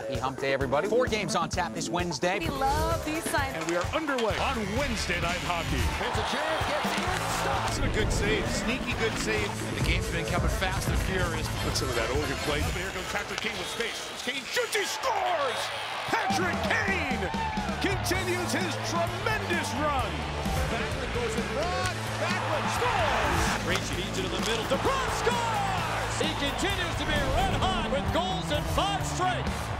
Happy hump day, everybody. 4 games on tap this Wednesday. We love these signs. And we are underway on Wednesday Night Hockey. Here's a chance, gets in, stops. It's a good save, sneaky good save. And the game's been coming fast and furious. Look some of that Oregon play. Here goes Patrick Kane with space. Kane shoots, he scores! Patrick Kane continues his tremendous run. Backlund goes in front. Backlund scores! Racing each into the middle. DeBrusk scores! He continues to be red hot with goals in 5 straight.